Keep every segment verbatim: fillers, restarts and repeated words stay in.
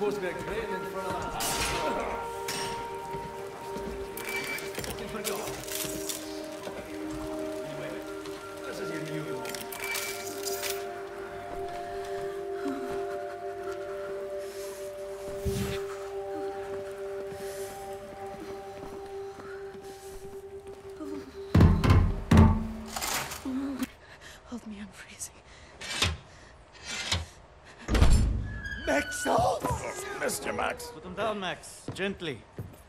supposed to be grading in front of the house. Looking for God. Anyway, this is your new home. Hold me, I'm freezing. Max! Oh, Mister Max. Put him down, Max. Gently.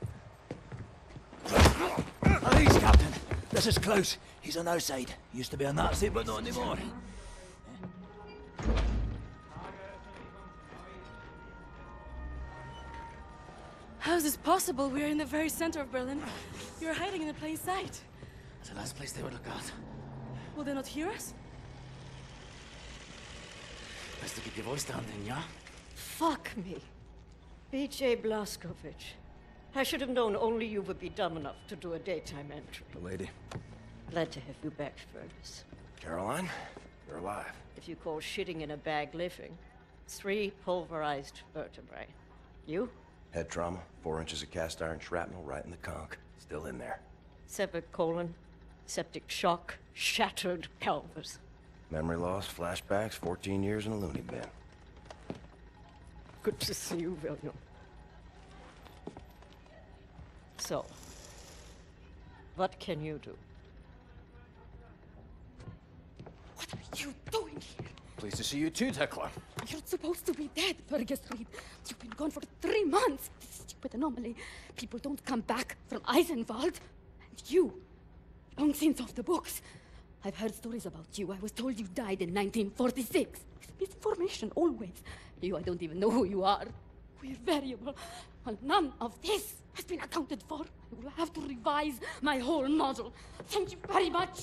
Please, Captain. This is Klaus. He's on our side. Used to be a Nazi, but not anymore. How is this possible? We're in the very center of Berlin. You're hiding in a plain sight. It's the last place they would look at. Will they not hear us? Best to keep your voice down then, yeah? Fuck me. B J Blazkowicz. I should have known only you would be dumb enough to do a daytime entry. The lady. Glad to have you back, Furnace. Caroline, you're alive. If you call shitting in a bag living, three pulverized vertebrae. You? Head trauma, four inches of cast iron shrapnel right in the conch. Still in there. Severed colon, septic shock, shattered pelvis. Memory loss, flashbacks, fourteen years in a loony bin. Good to see you, William. So, what can you do? What are you doing here? Pleased to see you too, Tekla. You're supposed to be dead, Fergus Reed. You've been gone for three months. This stupid anomaly. People don't come back from Eisenwald. And you, long since off the books. I've heard stories about you. I was told you died in nineteen forty-six. Misinformation, always. You, I don't even know who you are. We're variable. Well, none of this has been accounted for. I will have to revise my whole model. Thank you very much.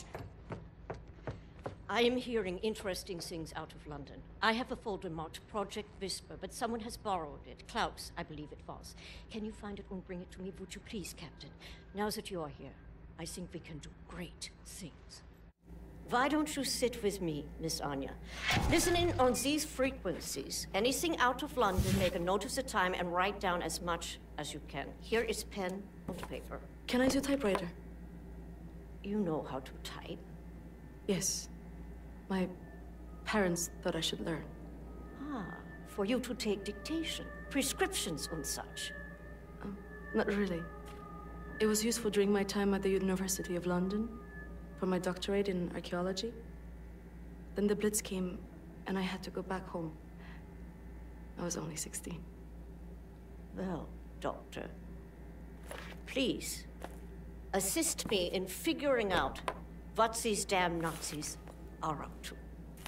I am hearing interesting things out of London. I have a folder marked Project Whisper, but someone has borrowed it. Klaus, I believe it was. Can you find it and bring it to me, would you please, Captain? Now that you are here, I think we can do great things. Why don't you sit with me, Miss Anya? Listen in on these frequencies. Anything out of London, make a note of the time and write down as much as you can. Here is pen and paper. Can I do typewriter? You know how to type. Yes. My parents thought I should learn. Ah, for you to take dictation, prescriptions and such. Um, not really. It was useful during my time at the University of London for my doctorate in archaeology. Then the Blitz came, and I had to go back home. I was only sixteen. Well, Doctor, please assist me in figuring out what these damn Nazis are up to.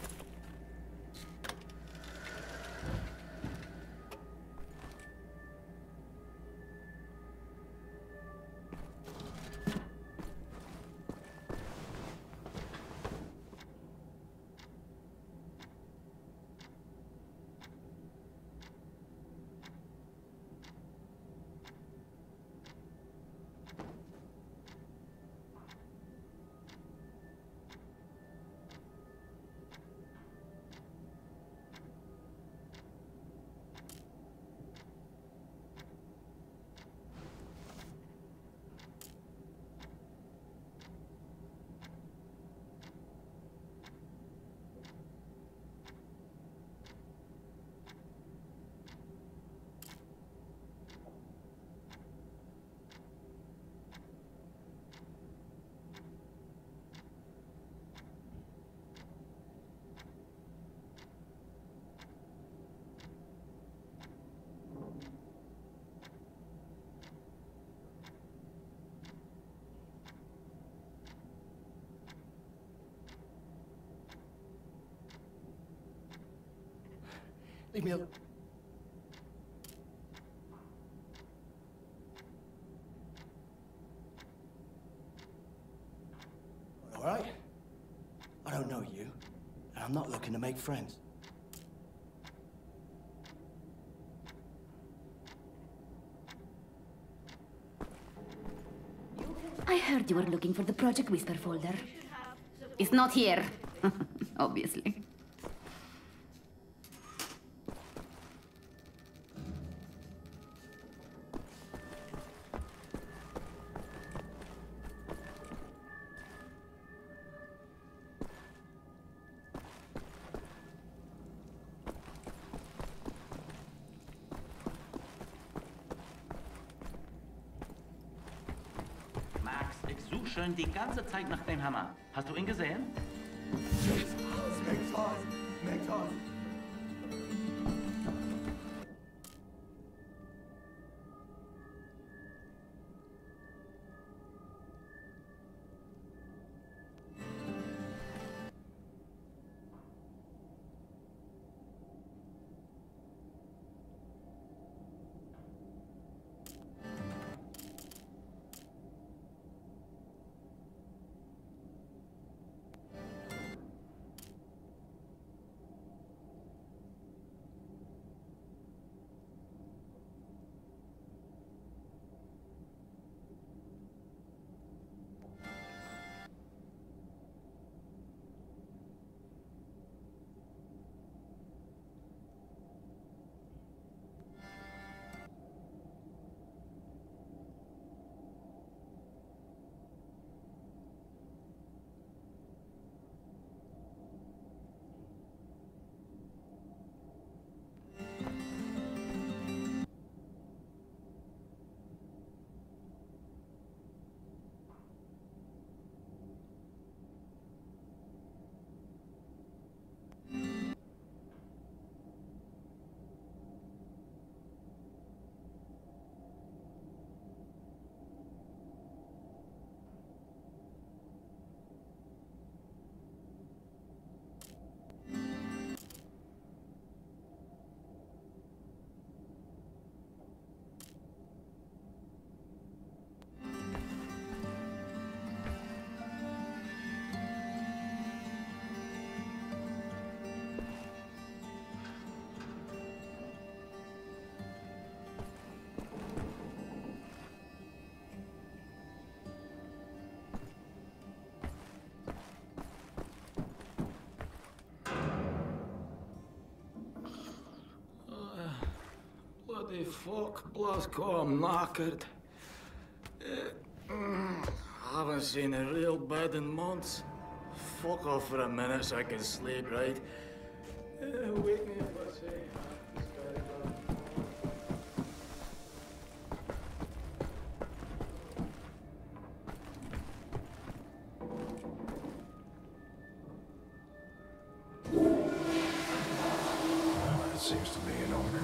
Leave me alone. All right? I don't know you, and I'm not looking to make friends. I heard you were looking for the Project Whisper folder. It's not here, obviously. schön die ganze Zeit nach dem Hammer. Hast du ihn gesehen? Bloody fuck, Blasco, I'm knackered. Uh, mm, haven't seen a real bed in months. Fuck off for a minute so I can sleep, right? Uh, wake me up, I say. That seems to be in order.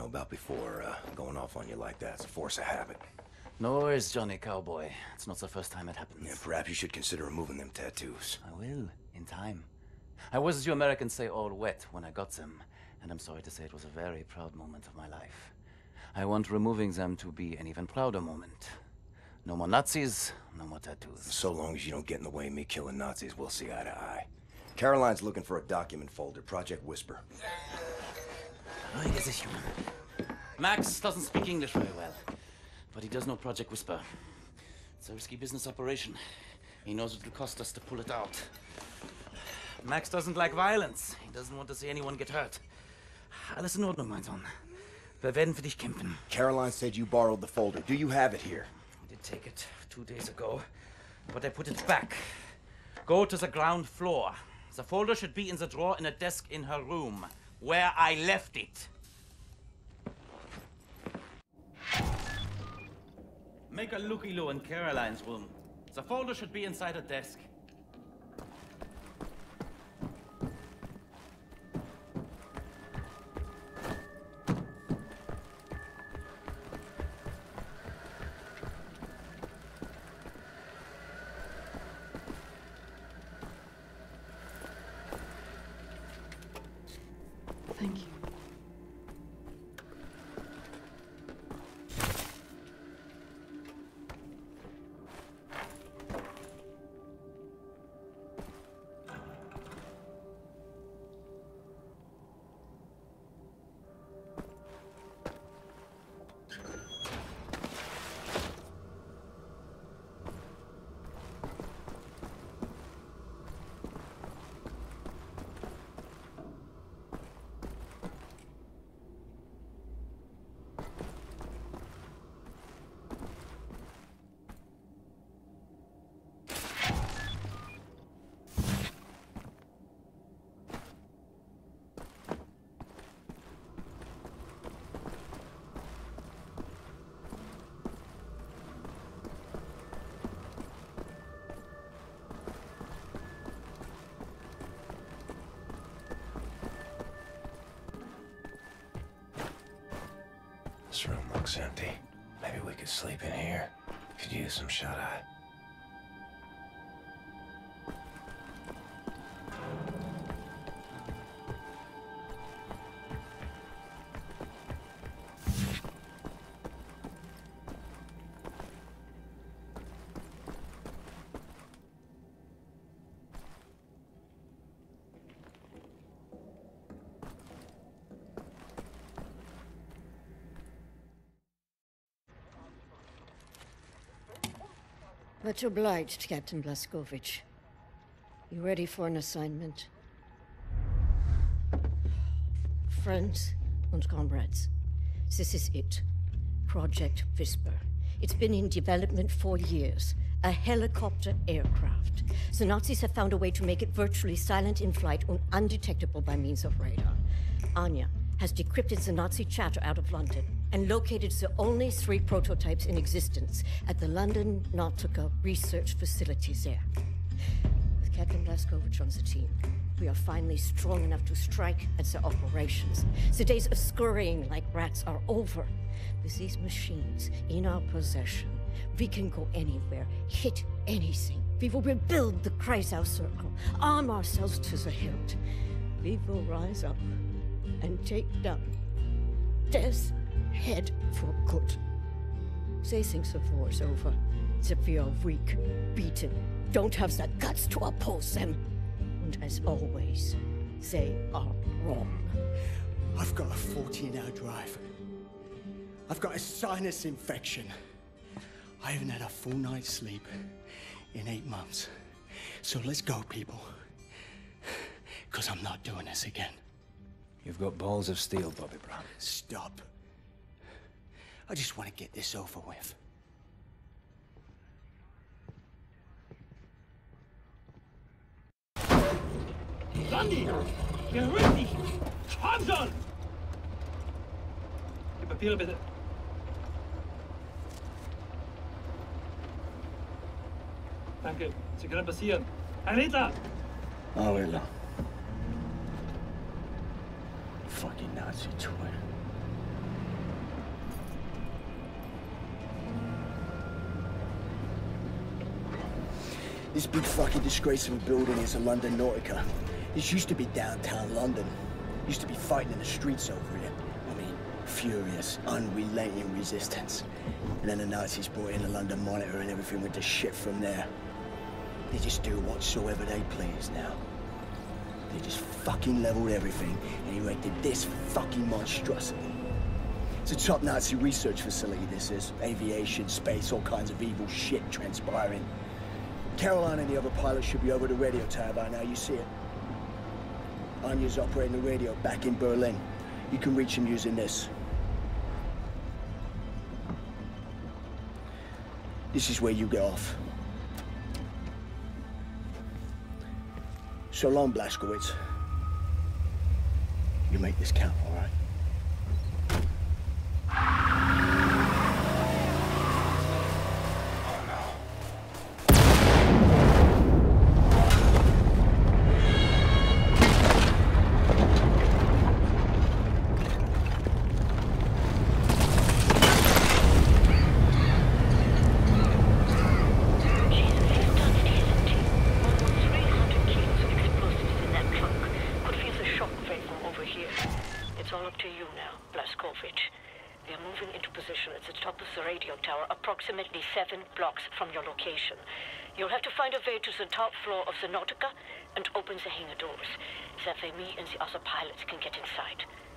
about before, uh, going off on you like that's a force of habit. No worries, Johnny Cowboy. It's not the first time it happens. Yeah, perhaps you should consider removing them tattoos. I will, in time. I was, as you Americans say, all wet when I got them, and I'm sorry to say it was a very proud moment of my life. I want removing them to be an even prouder moment. No more Nazis, no more tattoos. So long as you don't get in the way of me killing Nazis, we'll see eye to eye. Caroline's looking for a document folder, Project Whisper. Max doesn't speak English very well, but he does know Project Whisper. It's a risky business operation. He knows it will cost us to pull it out. Max doesn't like violence. He doesn't want to see anyone get hurt. Alles in Ordnung, mein Sohn. Wir werden für dich kämpfen. Caroline said you borrowed the folder. Do you have it here? I did take it two days ago, but I put it back. Go to the ground floor. The folder should be in the drawer in a desk in her room, where I left it. Make a looky-loo in Caroline's room. The folder should be inside a desk. Thank you. This room looks empty. Maybe we could sleep in here. Could use some shut-eye. Much obliged, Captain Blazkowicz. You ready for an assignment? Friends and comrades, this is it. Project Whisper. It's been in development for years. A helicopter aircraft. The Nazis have found a way to make it virtually silent in flight and undetectable by means of radar. Anya has decrypted the Nazi chatter out of London and located the only three prototypes in existence at the London Nautica research facilities there. With Captain Blazkowicz on the team, we are finally strong enough to strike at the operations. The days of scurrying like rats are over. With these machines in our possession, we can go anywhere, hit anything. We will rebuild the Kreisau Circle, arm ourselves to the hilt. We will rise up and take down death's head for good. They think the war's over, that we are weak, beaten, don't have the guts to oppose them. And as always, they are wrong. I've got a fourteen hour drive. I've got a sinus infection. I haven't had a full night's sleep in eight months. So let's go, people. Because I'm not doing this again. You've got balls of steel, Bobby Brown. Stop. I just want to get this over with. Sandy! Beruhig dich! Komm schon! Die Papiere bitte. Danke. Sie können passieren. Herr Ritter! Oh, Ritter. Fucking Nazi twin. This big fucking disgrace of a building is a London Nautica. This used to be downtown London. Used to be fighting in the streets over here. I mean, furious, unrelenting resistance. And then the Nazis brought in the London Monitor and everything went to shit from there. They just do whatsoever they please now. They just fucking leveled everything and erected this fucking monstrosity. It's a top Nazi research facility, this is. Aviation, space, all kinds of evil shit transpiring. Caroline and the other pilots should be over the radio tower by now, you see it. Anya's operating the radio back in Berlin. You can reach him using this. This is where you get off. So long, Blazkowicz. You make this count, all right? Approximately seven blocks from your location. You'll have to find a way to the top floor of the Nautica and open the hangar doors. That way me and the other pilots can get inside.